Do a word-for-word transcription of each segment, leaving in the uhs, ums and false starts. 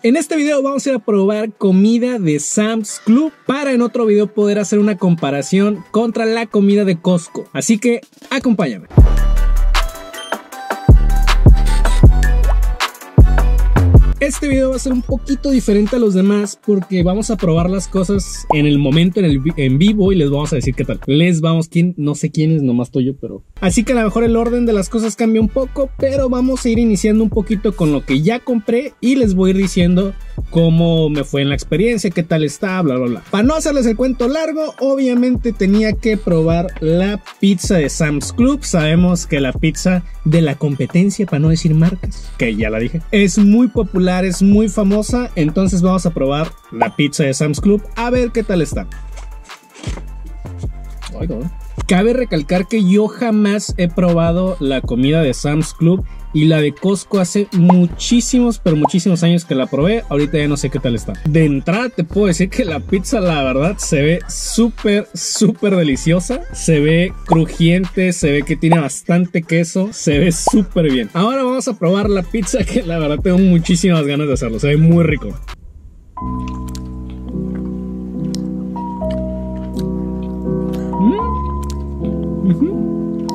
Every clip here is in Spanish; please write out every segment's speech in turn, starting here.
En este video vamos a ir a probar comida de Sam's Club para en otro video poder hacer una comparación contra la comida de Costco. Así que acompáñame. Este video va a ser un poquito diferente a los demás porque vamos a probar las cosas en el momento, en, el, en vivo, y les vamos a decir qué tal. Les vamos, quién, no sé quién es, nomás estoy yo, pero... Así que a lo mejor el orden de las cosas cambia un poco, pero vamos a ir iniciando un poquito con lo que ya compré y les voy a ir diciendo cómo me fue en la experiencia, qué tal está, bla, bla, bla. Para no hacerles el cuento largo, obviamente tenía que probar la pizza de Sam's Club. Sabemos que la pizza de la competencia, para no decir marcas, que ya la dije, es muy popular, es muy famosa. Entonces vamos a probar la pizza de Sam's Club a ver qué tal está. Ay, no. Cabe recalcar que yo jamás he probado la comida de Sam's Club y la de Costco hace muchísimos, pero muchísimos años que la probé. Ahorita ya no sé qué tal está. De entrada te puedo decir que la pizza, la verdad, se ve súper, súper deliciosa. Se ve crujiente, se ve que tiene bastante queso. Se ve súper bien. Ahora vamos a probar la pizza, que la verdad tengo muchísimas ganas de hacerlo. Se ve muy rico. Mm. Uh-huh.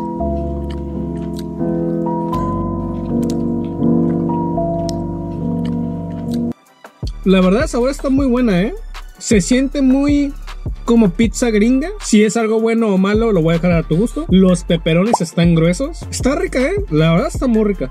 La verdad, el sabor está muy buena, ¿eh? Se siente muy como pizza gringa. Si es algo bueno o malo, lo voy a dejar a tu gusto. Los peperones están gruesos. Está rica, ¿eh? La verdad está muy rica.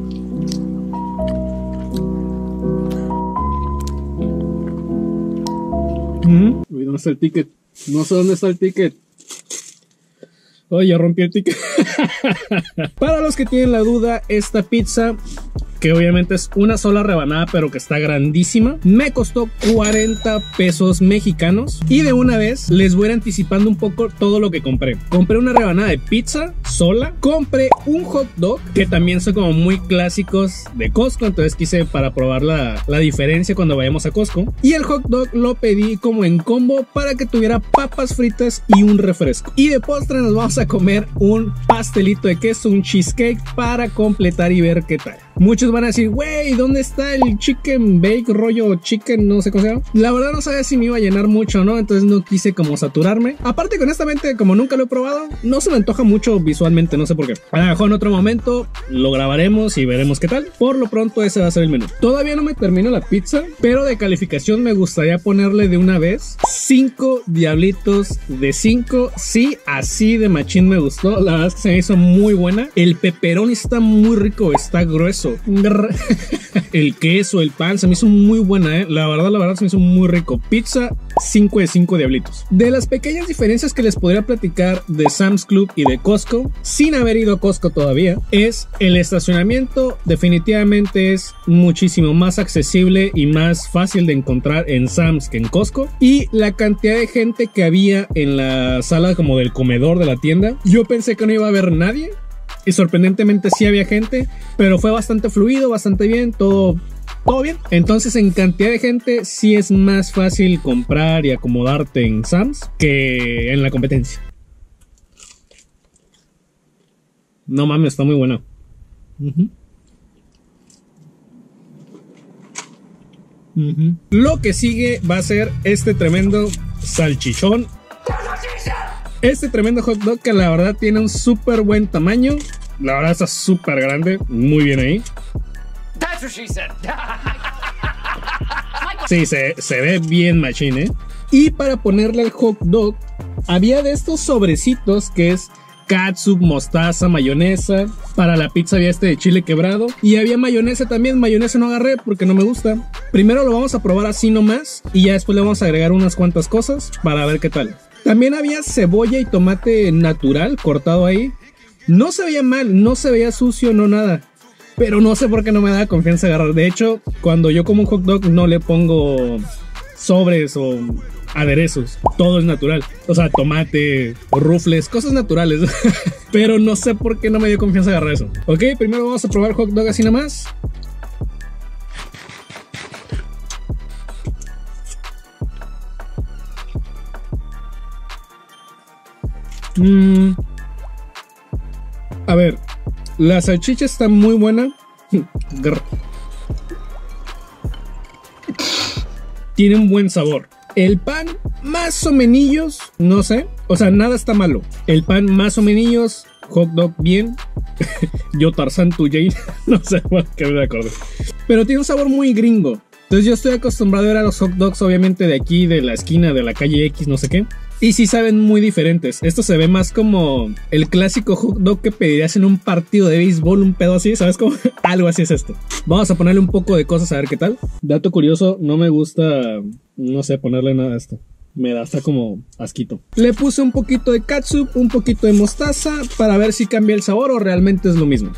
¿Mm? Uy, ¿dónde está el ticket? No sé dónde está el ticket. Oh, ya rompí el ticket. Para los que tienen la duda, esta pizza, que obviamente es una sola rebanada pero que está grandísima, me costó cuarenta pesos mexicanos. Y de una vez les voy a ir anticipando un poco todo lo que compré. Compré una rebanada de pizza sola, compré un hot dog, que también son como muy clásicos de Costco, entonces quise para probar la, la diferencia cuando vayamos a Costco. Y el hot dog lo pedí como en combo para que tuviera papas fritas y un refresco. Y de postre nos vamos a comer un pastelito de queso, un cheesecake, para completar y ver qué tal. Muchos van a decir, güey, ¿dónde está el chicken bake rollo chicken? No sé cómo se llama. La verdad no sabía si me iba a llenar mucho o no, entonces no quise como saturarme. Aparte que honestamente, como nunca lo he probado, no se me antoja mucho visualmente, no sé por qué. A lo mejor en otro momento lo grabaremos y veremos qué tal. Por lo pronto ese va a ser el menú. Todavía no me termino la pizza, pero de calificación me gustaría ponerle de una vez cinco diablitos de cinco. Sí, así de machín me gustó. La verdad es que se me hizo muy buena. El pepperoni está muy rico, está grueso. El queso, el pan, se me hizo muy buena, ¿eh? La verdad, la verdad se me hizo muy rico. Pizza cinco de cinco diablitos. De las pequeñas diferencias que les podría platicar de Sam's Club y de Costco, sin haber ido a Costco todavía, es el estacionamiento. Definitivamente es muchísimo más accesible y más fácil de encontrar en Sam's que en Costco. Y la cantidad de gente que había en la sala como del comedor de la tienda, yo pensé que no iba a haber nadie. Y sorprendentemente sí había gente, pero fue bastante fluido, bastante bien, todo, todo bien. Entonces en cantidad de gente sí es más fácil comprar y acomodarte en Sam's que en la competencia. No mames, está muy buena. Uh-huh. Uh-huh. Lo que sigue va a ser este tremendo salchichón. Este tremendo hot dog que la verdad tiene un súper buen tamaño. La verdad está súper grande. Muy bien ahí. Sí, se, se ve bien machín, ¿eh? Y para ponerle al hot dog, había de estos sobrecitos que es catsup, mostaza, mayonesa. Para la pizza había este de chile quebrado. Y había mayonesa también. Mayonesa no agarré porque no me gusta. Primero lo vamos a probar así nomás. Y ya después le vamos a agregar unas cuantas cosas para ver qué tal. También había cebolla y tomate natural cortado ahí. No se veía mal, no se veía sucio, no nada. Pero no sé por qué no me da confianza agarrar. De hecho, cuando yo como un hot dog no le pongo sobres o aderezos. Todo es natural. O sea, tomate, rufles, cosas naturales. Pero no sé por qué no me dio confianza agarrar eso. Ok, primero vamos a probar hot dog así nomás. Mm. A ver, la salchicha está muy buena. tiene un buen sabor. El pan, más o menos, no sé. O sea, nada está malo. El pan, más o menos, hot dog, bien. Yo, Tarzán, tu Jane. No sé, bueno, que me acordé. Pero tiene un sabor muy gringo. Entonces yo estoy acostumbrado a ver a los hot dogs, obviamente, de aquí, de la esquina, de la calle X, no sé qué. Y sí saben muy diferentes. Esto se ve más como el clásico hot dog que pedirías en un partido de béisbol, un pedo así, ¿sabes cómo? Algo así es esto. Vamos a ponerle un poco de cosas a ver qué tal. Dato curioso, no me gusta, no sé, ponerle nada a esto. Me da hasta como asquito. Le puse un poquito de catsup, un poquito de mostaza para ver si cambia el sabor o realmente es lo mismo.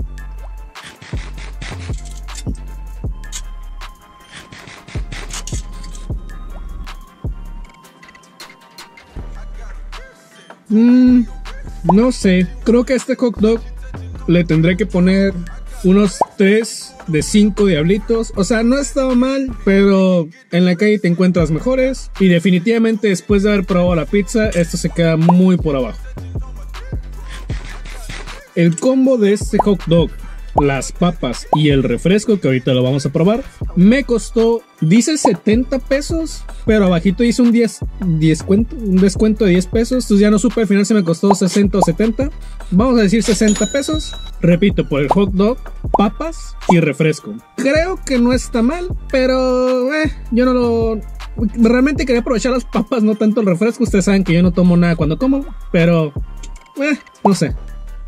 Mmm, no sé, creo que a este hot dog le tendré que poner unos tres de cinco diablitos. O sea, no estaba mal, pero en la calle te encuentras mejores. Y definitivamente después de haber probado la pizza, esto se queda muy por abajo. El combo de este hot dog, las papas y el refresco, que ahorita lo vamos a probar, me costó, dice setenta pesos, pero abajito dice un diez, descuento, un descuento de diez pesos. Entonces ya no supe al final si me costó sesenta o setenta. Vamos a decir sesenta pesos. Repito, por el hot dog, papas y refresco. Creo que no está mal, pero eh, yo no lo... Realmente quería aprovechar las papas, no tanto el refresco. Ustedes saben que yo no tomo nada cuando como, pero eh, no sé.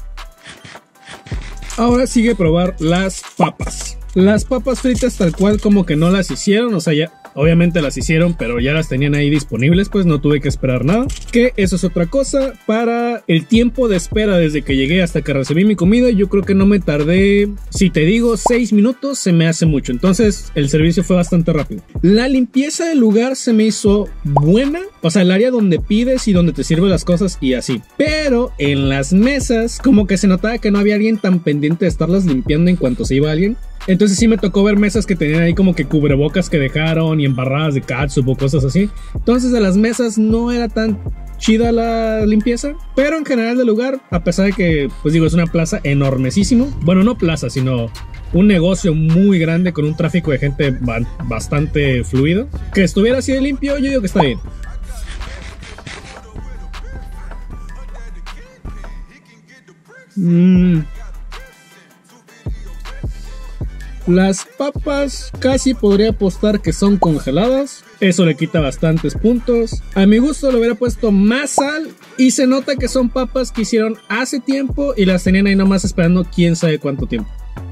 Ahora sigue probar las papas. Las papas fritas tal cual como que no las hicieron, o sea, ya obviamente las hicieron, pero ya las tenían ahí disponibles, pues no tuve que esperar nada. Que eso es otra cosa. Para el tiempo de espera desde que llegué hasta que recibí mi comida, yo creo que no me tardé, si te digo seis minutos, se me hace mucho. Entonces el servicio fue bastante rápido. La limpieza del lugar se me hizo buena. O sea, el área donde pides y donde te sirven las cosas y así. Pero en las mesas, como que se notaba que no había alguien tan pendiente de estarlas limpiando en cuanto se iba alguien. Entonces sí me tocó ver mesas que tenían ahí como que cubrebocas que dejaron y embarradas de catsup o cosas así. Entonces de las mesas no era tan chida la limpieza. Pero en general del lugar, a pesar de que, pues digo, es una plaza enormesísimo. Bueno, no plaza, sino un negocio muy grande con un tráfico de gente bastante fluido. Que estuviera así de limpio, yo digo que está bien. Mmm... Las papas casi podría apostar que son congeladas. Eso le quita bastantes puntos. A mi gusto le hubiera puesto más sal. Y se nota que son papas que hicieron hace tiempo y las tenían ahí nomás esperando quién sabe cuánto tiempo.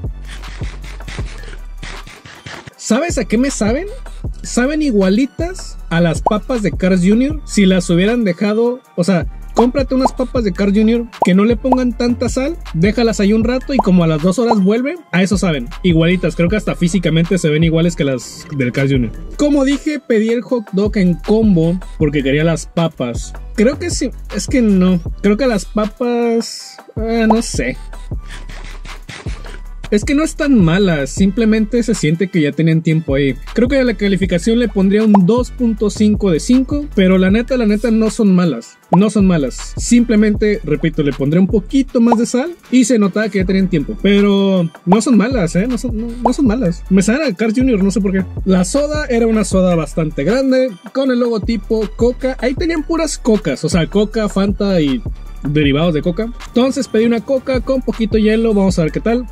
¿Sabes a qué me saben? Saben igualitas a las papas de Carl's junior Si las hubieran dejado, o sea, cómprate unas papas de Carl's junior que no le pongan tanta sal, déjalas ahí un rato y como a las dos horas vuelve, a eso saben, igualitas. Creo que hasta físicamente se ven iguales que las del Carl's junior Como dije, pedí el hot dog en combo porque quería las papas. Creo que sí, es que no, creo que las papas, eh, no sé. Es que no están malas, simplemente se siente que ya tenían tiempo ahí. Creo que a la calificación le pondría un dos punto cinco de cinco, pero la neta, la neta no son malas. No son malas. Simplemente, repito, le pondré un poquito más de sal y se notaba que ya tenían tiempo. Pero no son malas, ¿eh? No son, no, no son malas. Me saben al Carl's junior, no sé por qué. La soda era una soda bastante grande, con el logotipo Coca. Ahí tenían puras cocas, o sea, Coca, Fanta y derivados de Coca. Entonces pedí una Coca con poquito hielo, vamos a ver qué tal.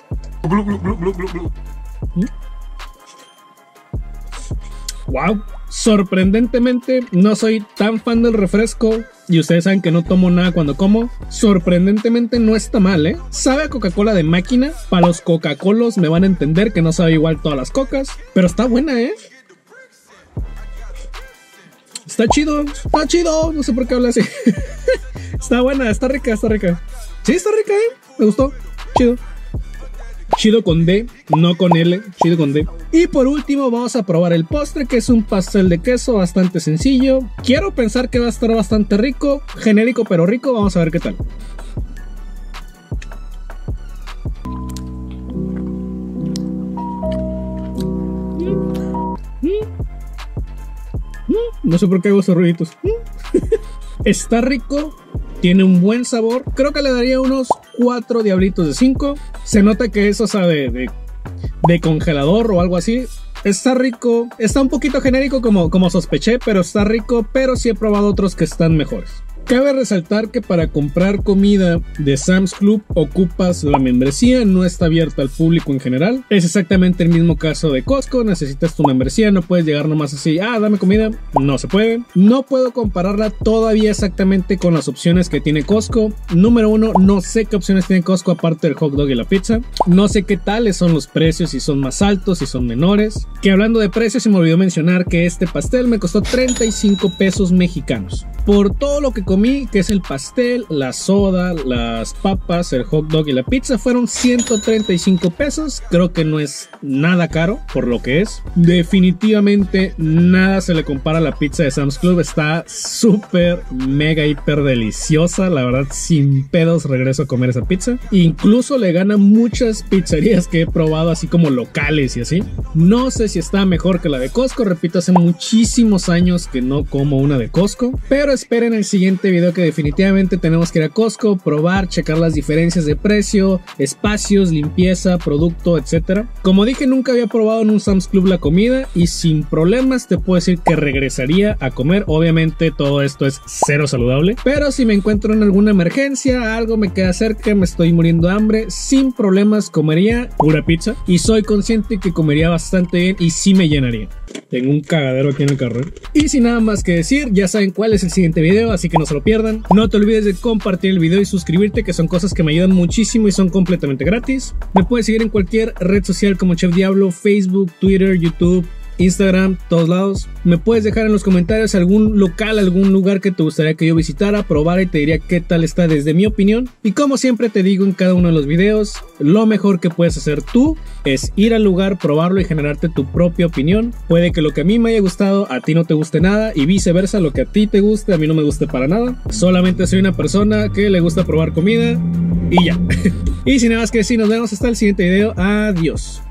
Wow, sorprendentemente no soy tan fan del refresco y ustedes saben que no tomo nada cuando como. Sorprendentemente no está mal, ¿eh? Sabe a Coca-Cola de máquina. Para los Coca-Colos me van a entender que no sabe igual todas las cocas, pero está buena, ¿eh? Está chido, está chido, no sé por qué habla así. Está buena, está rica, está rica. Sí, está rica, ¿eh? Me gustó, chido. Chido con D, no con L, chido con D. Y por último vamos a probar el postre, que es un pastel de queso bastante sencillo. Quiero pensar que va a estar bastante rico, genérico pero rico, vamos a ver qué tal. No sé por qué hago esos ruiditos. Está rico. Tiene un buen sabor. Creo que le daría unos cuatro diablitos de cinco. Se nota que eso sabe de, de congelador o algo así. está rico, está un poquito genérico como, como sospeché, pero está rico, pero sí he probado otros que están mejores. Cabe resaltar que para comprar comida de Sam's Club ocupas la membresía, no está abierta al público en general. Es exactamente el mismo caso de Costco, necesitas tu membresía, no puedes llegar nomás así, ah, dame comida, no se puede. No puedo compararla todavía exactamente con las opciones que tiene Costco. Número uno, no sé qué opciones tiene Costco aparte del hot dog y la pizza. No sé qué tales son los precios, si son más altos, si son menores. Que hablando de precios, se me olvidó mencionar que este pastel me costó treinta y cinco pesos mexicanos. Por todo lo que comí, que es el pastel, la soda, las papas, el hot dog y la pizza, fueron ciento treinta y cinco pesos. Creo que no es nada caro por lo que es. Definitivamente nada se le compara a la pizza de Sam's Club. Está súper, mega, hiper deliciosa. La verdad, sin pedos regreso a comer esa pizza. Incluso le gana muchas pizzerías que he probado, así como locales y así. No sé si está mejor que la de Costco. Repito, hace muchísimos años que no como una de Costco. Pero esperen el siguiente video, que definitivamente tenemos que ir a Costco, probar, checar las diferencias de precio, espacios, limpieza, producto, etcétera. Como dije, nunca había probado en un Sam's Club la comida y sin problemas te puedo decir que regresaría a comer. Obviamente todo esto es cero saludable, pero si me encuentro en alguna emergencia, algo me queda cerca, me estoy muriendo de hambre, sin problemas comería pura pizza y soy consciente que comería bastante bien y sí me llenaría. Tengo un cagadero aquí en el carro. Y sin nada más que decir, ya saben cuál es el siguiente video, así que no se lo pierdan. No te olvides de compartir el video y suscribirte, que son cosas que me ayudan muchísimo y son completamente gratis. Me puedes seguir en cualquier red social como Chef Diablo, Facebook, Twitter, YouTube, Instagram, todos lados. Me puedes dejar en los comentarios algún local, algún lugar que te gustaría que yo visitara, probara y te diría qué tal está desde mi opinión. Y como siempre te digo en cada uno de los videos, lo mejor que puedes hacer tú es ir al lugar, probarlo y generarte tu propia opinión. Puede que lo que a mí me haya gustado a ti no te guste nada y viceversa, lo que a ti te guste a mí no me guste para nada. Solamente soy una persona que le gusta probar comida y ya. Y sin nada más que decir, nos vemos hasta el siguiente video. Adiós.